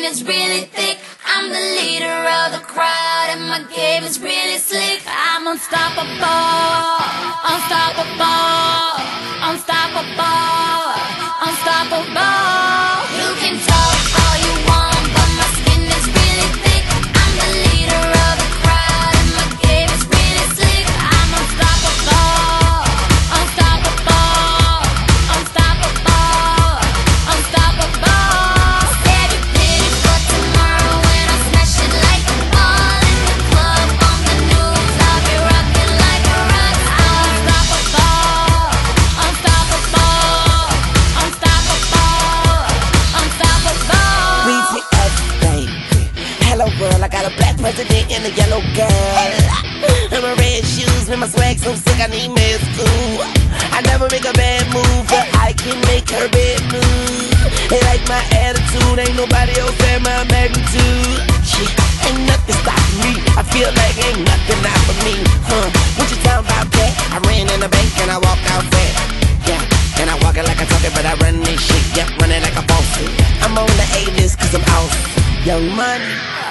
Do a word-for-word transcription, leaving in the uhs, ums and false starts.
is really thick. I'm the leader of the crowd, and my game is really slick. I'm unstoppable, unstoppable, unstoppable, unstoppable. You can talk all you want, but my skin is really thick. I'm the leader of the crowd, and my game is really slick. I'm unstoppable, unstoppable, unstoppable, unstoppable. Save your pity for tomorrow when I smash it like a ball in the club. On the news, I'll be rocking like a rock star. Unstoppable, unstoppable, unstoppable, unstoppable. B T S, baby. Hello world, I got a black president and a yellow girl. And my red shoes, with my swag so sick I need meds too. I never make a bad move, but I can make her bad move. They like my attitude, ain't nobody else at my magnitude. Yeah, ain't nothing stopping me. I feel like ain't nothing out for me. Huh? What you talking about, cat? I ran in the bank and I walked out fast. Yeah, and I walk it like I talk it, but I run this shit. Yeah, run it like a boss. I'm on the A-list cause I'm out. Young money.